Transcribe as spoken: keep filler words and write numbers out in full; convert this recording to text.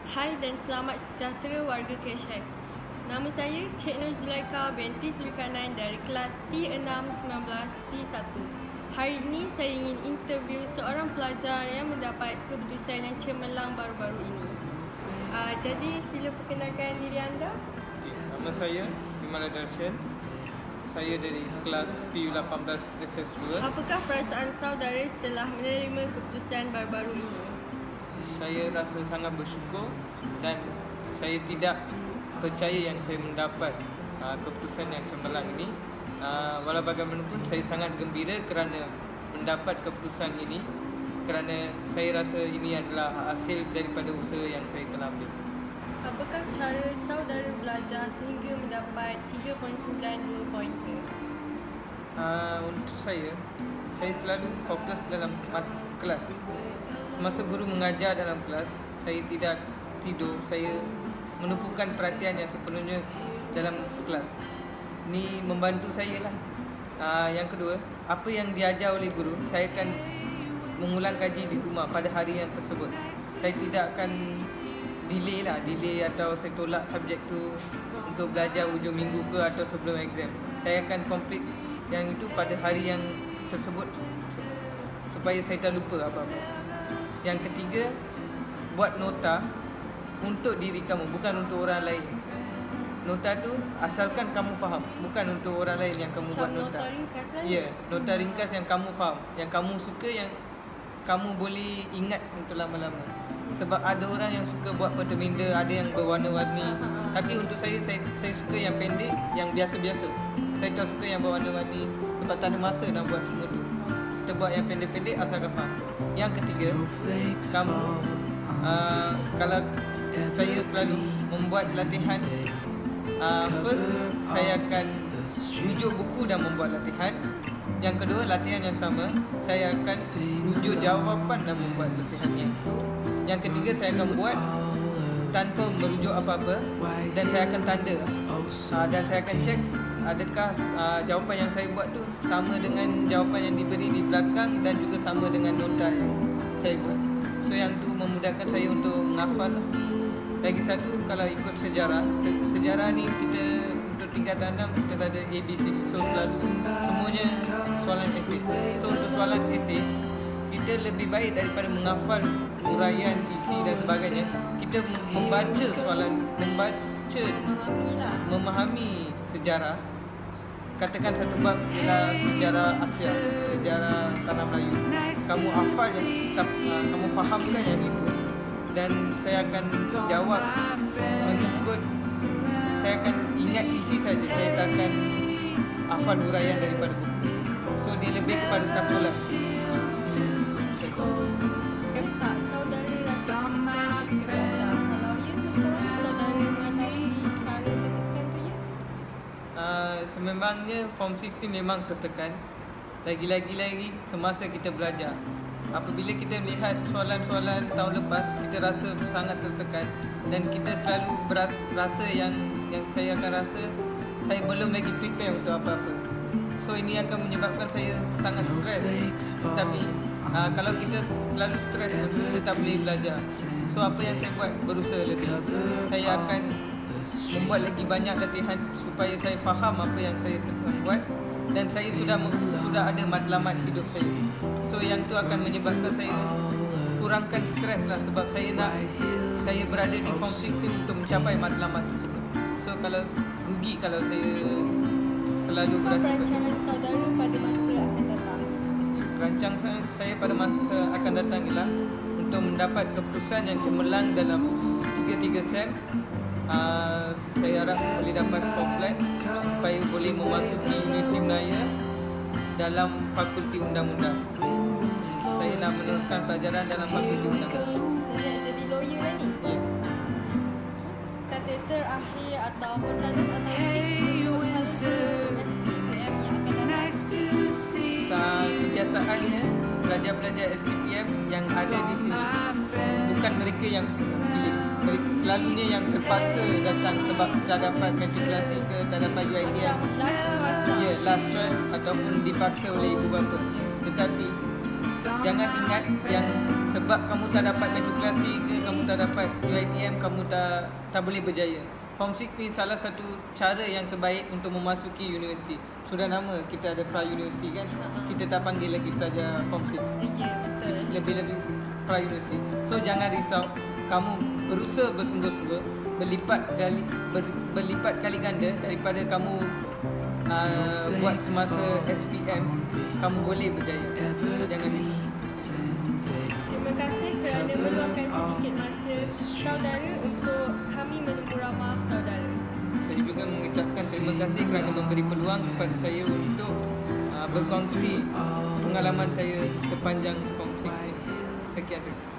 Hai dan selamat sejahtera warga Cashex. Nama saya Cik Nur Zulaika binti Zulkarnain dari kelas T enam sembilan belas P satu. Hari ini saya ingin interview seorang pelajar yang mendapat keputusan yang cemerlang baru-baru ini. Uh, jadi sila perkenalkan diri anda. Okay, nama saya Iman Adarshan. Saya dari kelas P U lapan belas S S dua. Apakah perasaan saudara setelah menerima keputusan baru-baru ini? Saya rasa sangat bersyukur dan saya tidak percaya yang saya mendapat uh, keputusan yang cemerlang ini. Uh, walau bagaimanapun saya sangat gembira kerana mendapat keputusan ini, kerana saya rasa ini adalah hasil daripada usaha yang saya telah ambil. Apakah cara saudara belajar sehingga mendapat tiga perpuluhan sembilan dua pointer? Uh, untuk saya, saya selalu fokus dalam kelas. Semasa guru mengajar dalam kelas, saya tidak tidur, saya menumpukan perhatian yang sepenuhnya dalam kelas. Ini membantu saya lah. Uh, yang kedua, apa yang diajar oleh guru, saya akan mengulang kaji di rumah pada hari yang tersebut. Saya tidak akan delay lah, delay atau saya tolak subjek tu untuk belajar hujung minggu ke atau sebelum exam. Saya akan complete yang itu pada hari yang tersebut supaya saya tak lupa apa-apa. Yang ketiga, buat nota untuk diri kamu, bukan untuk orang lain. Nota tu asalkan kamu faham, bukan untuk orang lain yang kamu Macam buat nota. Nota ringkas kan? Ya, yeah, nota ringkas yang kamu faham, yang kamu suka, yang kamu boleh ingat untuk lama-lama. Sebab ada orang yang suka buat peta minda, ada yang berwarna-warni. Tapi untuk saya, saya, saya suka yang pendek, yang biasa-biasa. Saya tak suka yang berwarna-warni sebab tak ada masa nak buat semua tu. Kita buat yang pendek-pendek asalkan faham. Yang ketiga, kamu uh, kalau saya selalu membuat latihan, uh, first saya akan rujuk buku dan membuat latihan. Yang kedua, latihan yang sama, saya akan rujuk jawapan dan membuat latihannya. Yang ketiga, saya akan buat tanpa merujuk apa-apa dan saya akan tanda, uh, dan saya akan cek adakah uh, jawapan yang saya buat tu sama dengan jawapan yang diberi di belakang dan juga sama dengan nota yang saya buat. So yang tu memudahkan saya untuk menghafal. Lagi satu, kalau ikut sejarah, se- sejarah ni kita untuk tingkatan enam kita ada A B C. So selalu semuanya soalan esei. So untuk soalan esei, kita lebih baik daripada menghafal uraian isi dan sebagainya, kita membaca soalan, membaca, Memahamilah. memahami sejarah. Katakan satu bab ialah sejarah Asia, sejarah Tanah Melayu. Kamu hafal yang kitab, uh, kamu fahamkan yang itu, dan saya akan jawab mengikut, saya akan ingat isi saja, saya tak akan hafal uraian daripada buku. So dia lebih kepada tampilan. Eh tak, saudara rasa tertekan ketika belajar. Kalau ya, saudara mengetahui cara tertekan tu ya? Uh, sememangnya form enam ni memang tertekan. Lagi-lagi lagi semasa kita belajar. Apabila kita melihat soalan-soalan tahun lepas, kita rasa sangat tertekan dan kita selalu berasa yang yang saya akan rasa saya belum lagi prepare untuk apa-apa. So ini akan menyebabkan saya sangat stres. Tapi uh, kalau kita selalu stres, kita tak boleh belajar. So apa yang saya buat, berusaha lebih. Saya akan membuat lagi banyak latihan supaya saya faham apa yang saya sedang buat, dan saya sudah sudah ada matlamat hidup saya. So yang tu akan menyebabkan saya kurangkan stres lah, sebab saya nak saya berada di form enam untuk mencapai matlamat tersebut. So kalau rugi kalau saya selalu Apa berasa perancangan saudara pada masa akan datang? Rancang saya pada masa akan datang ialah untuk mendapat keputusan yang cemerlang dalam tiga-tiga sem. Uh, saya harap boleh dapat form flat supaya boleh memasuki Universiti Menaya dalam Fakulti Undang-Undang. Saya nak meneruskan pelajaran dalam Fakulti Undang-Undang. Jadi nak jadi lawyer lah ni? Ya. Kata terakhir atau pesanan atau tips untuk calon S P M yang akan datang? Sa- Kebiasaannya pelajar-pelajar S K P M yang ada di sini bukan mereka yang pilih, mereka selalunya yang terpaksa datang sebab tak dapat matrikulasi ke, tak dapat U I T M. Macam last choice lah. Ya, last choice ataupun dipaksa oleh ibu bapa. Tetapi jangan ingat yang sebelum sebab kamu tak dapat matrikulasi ke, kamu tak dapat U I T M, kamu tak tak boleh berjaya. Form enam ni salah satu cara yang terbaik untuk memasuki universiti. Sudah nama kita ada pra-universiti kan. Ha-ha. Kita tak panggil lagi pelajar form enam. Ya, betul. Lebih-lebih pra-universiti. So jangan risau, kamu berusaha bersungguh-sungguh, berlipat kali ber, berlipat kali ganda daripada kamu uh, buat semasa S P M, kamu boleh berjaya. Jangan risau. Terima kasih kerana meluangkan sedikit masa saudara untuk kami menunggu ramah saudara. Saya juga mengucapkan terima kasih kerana memberi peluang kepada saya untuk uh, berkongsi pengalaman saya sepanjang form enam. Sekian.